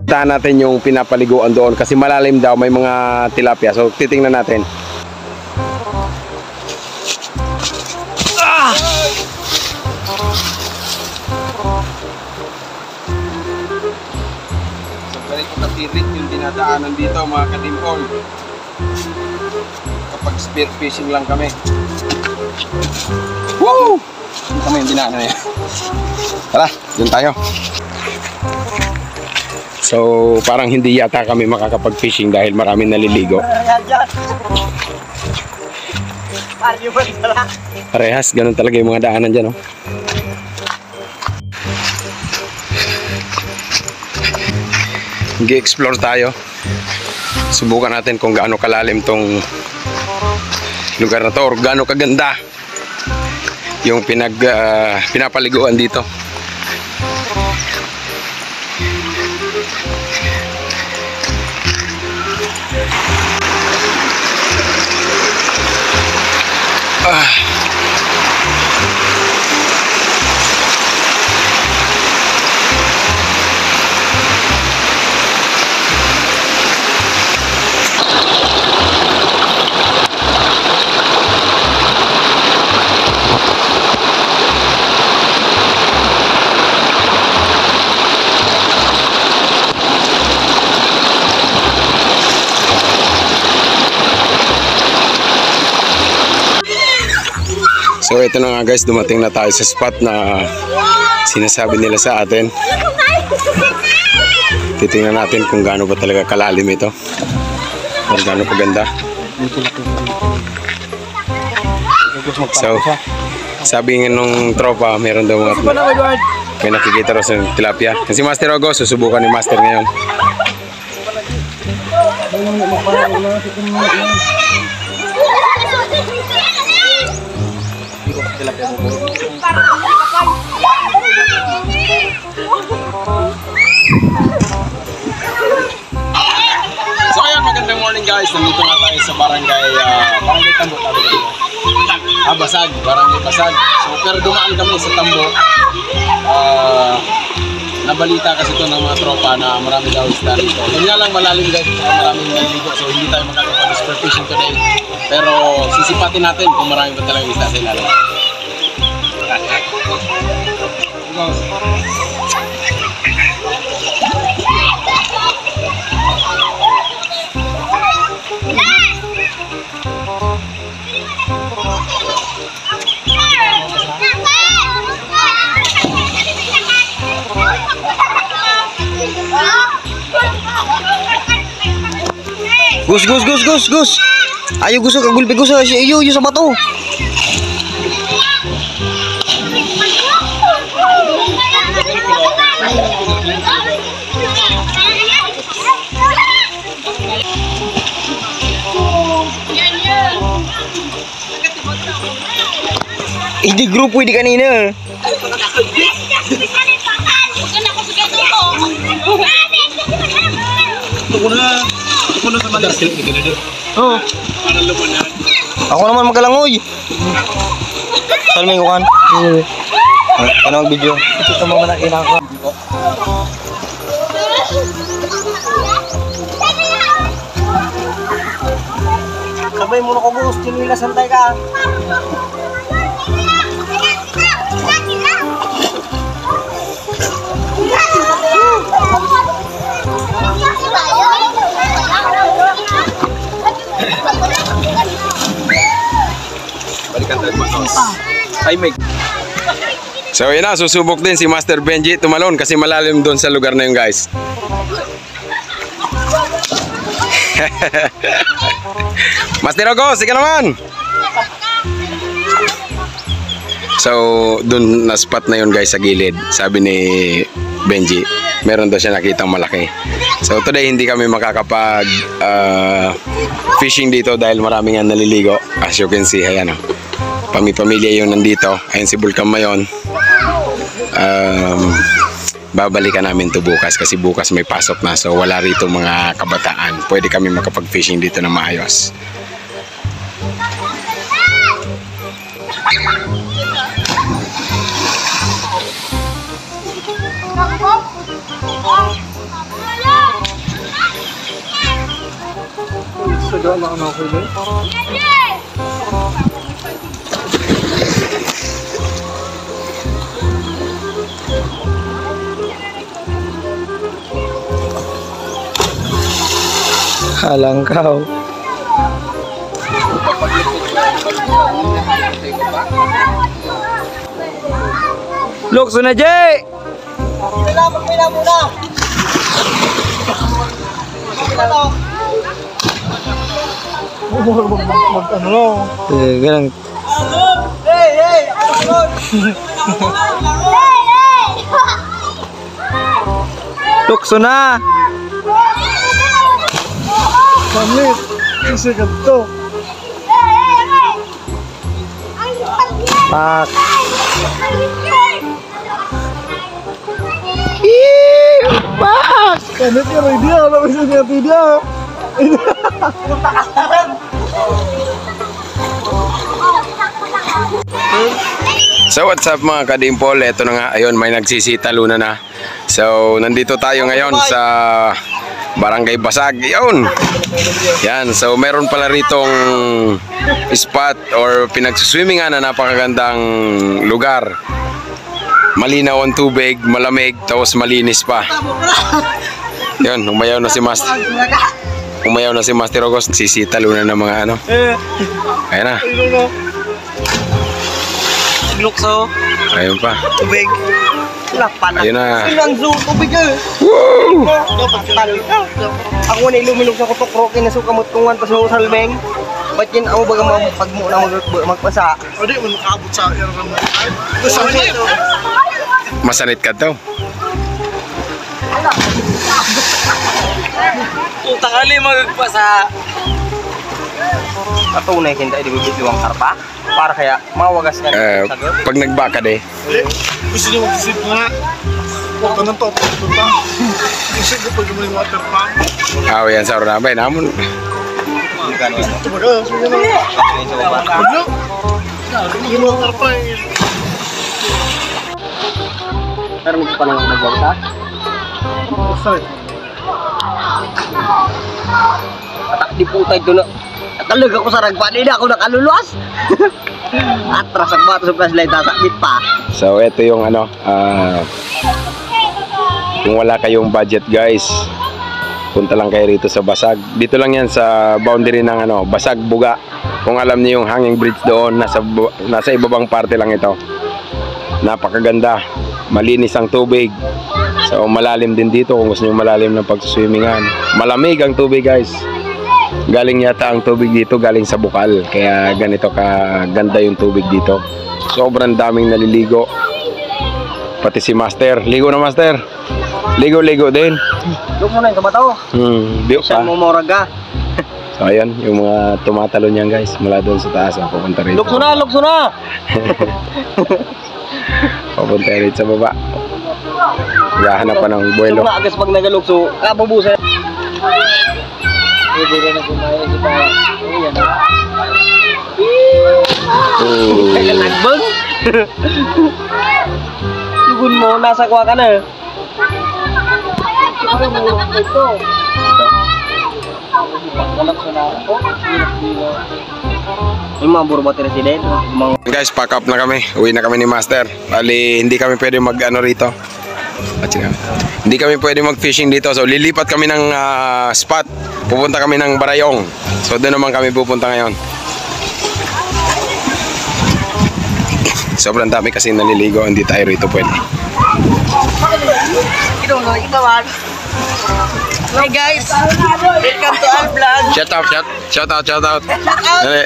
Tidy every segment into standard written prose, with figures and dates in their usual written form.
Tahan natin yung pinapaliguan doon kasi malalim daw, may mga tilapia. So titingnan natin. So ganito katirik yung dinadaanan dito mga kadimpol. Kapag spear fishing lang kami. Woo! Hindi kami yung dinaanan niya. Tara, dun tayo. So, parang hindi yata kami makakapag-fishing dahil maraming naliligo. Parehas, ganun talaga yung mga daanan dyan, oh. Nag-explore tayo. Subukan natin kung gaano kalalim tong lugar na to or gaano kaganda yung pinapaliguan dito. So ito na nga guys, dumating na tayo sa spot na sinasabi nila sa atin. Titingnan natin kung gaano ba talaga kalalim ito or gaano kaganda. So sabi nga nung tropa, meron daw mga may nakikita raw sa tilapia. Kasi Master Ogo, susubukan ni Master ngayon. So ayan, magandang morning guys. Nandito nga tayo sa barangay Tambo. Basag, barangay Basag. So pero dumaan kami sa Tambo. Nabalita kasi ito ng mga tropa na marami daw isda rito. Yun nga lang malalim guys, maraming naliligo. So hindi tayo makakapag-sport fishing today. Pero sisipatin natin kung marami ba talaga isda sa ilalim. Gus. Ayo Gus, kagulpi Gus. Iyo sa bato. Hindi grupo di kanina. Oh. Ako naman magalangoy. Salming ko kan. Ano ang video? Ito mga nakina ko. Sabay mo na ko Gus, tinila santay ka. Balikan tayo mas. Ay Meg. So yun na, susubok din si Master Benji tumalon kasi malalim doon sa lugar na yun guys. Master Ogo, sige naman. So doon na spot na yun guys sa gilid. Sabi ni Benji, meron daw siya nakitang malaki. So today hindi kami makakapag fishing dito dahil marami nga naliligo. As you can see, ayan o. Pamilya yung nandito. Ayun si Bulcam Mayon. Babalikan namin to bukas kasi bukas may pasok na. So wala rito mga kabataan. Pwede kami makapag-fishing dito na maayos. doon ano ko doon. Halangkaw. Lukso na, Jay! Magpila muna! Mag-ano? Ganang. Hey! Lukso na! Samit! Kasi ganito. Pak. Pak! Samit ka rin dia. Alam mo siya niya dia. So what's up mga kadimpol, eto na nga, ayun may nagsisitalunan na. So nandito tayo ngayon sa Barangay Basag, yun. Yan, so meron pala ritong spot or pinagsuswimmingan na napakagandang lugar. Malinaw ang tubig, malamig, tapos malinis pa. Yun, umayaw na si Master. Umayaw na si Master August, sisitalunan ng mga ano. Ayan na. Lukso. Ayun pa. Tubig. Lapan. Ayun na. Ilang zoo tubig eh. Woo! Ako na ilumilog sa kutok roke na sukamot kung wanta sa salbeng. Ba't yun ako baga pagmo na magpasa? O di, makakabot sa akin naman. Masanit ka daw. Utang ali magpasa. Patunay kinta di bibiwang karpa para kaya mawagas ka Pag nagbakad eh. Gusto niyo mag-isip nga. Huwag ka nang top. Isip ko pag yung water pump. Yan sa Ornabay namun. Ito ba ka? Sige na. Huwag nyo. Yung water pump. Pero hindi pa lang nagbagta. Sorry. Atak di putay doon na. Nakalag ako sa ragpa, hindi ako nakaluluwas. Atras ang bato sa flashlight, nasakit pa. So ito yung ano, kung wala kayong budget guys, punta lang kayo rito sa Basag. Dito lang yan sa boundary ng ano, Basag Buga. Kung alam niyo yung hanging bridge doon, nasa ibabang parte lang ito. Napakaganda, malinis ang tubig. So malalim din dito kung gusto niyo malalim ng pagsuswimmingan. Malamig ang tubig guys. Galing yata ang tubig dito, galing sa bukal. Kaya ganito kaganda yung tubig dito. Sobrang daming naliligo. Pati si Master. Ligo na Master. Ligo-ligo din. Look mo na yung kabato. Di Siya pa. mumorag ka. So ayan, yung mga tumatalo niyan guys. Mula doon sa taas. Pupunta rito. Lukso na, lukso na. Pupunta rito sa baba. Gahanap pa ng buwelo. Lukso na, agas pag nagalukso, kabubusan. Hindi rin na gumaya si Bayan. Ayan na. Nagbang. Sugun mo, nasa kuha ka na. Yung mga burbati resident. Guys, pack up na kami. Uwi na kami ni Master. Bali, hindi kami pwede mag-ano rito. Hindi kami pwede mag-fishing dito. So, lilipat kami ng spot. Pupunta kami ng Barayong. So, doon naman kami pupunta ngayon. Sobrang dami kasi naliligo. Hindi tayo rito pwede. Hi guys, welcome to our vlog. Shout out. Dali.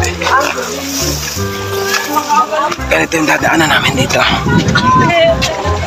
Ganito yung dadaanan namin dito.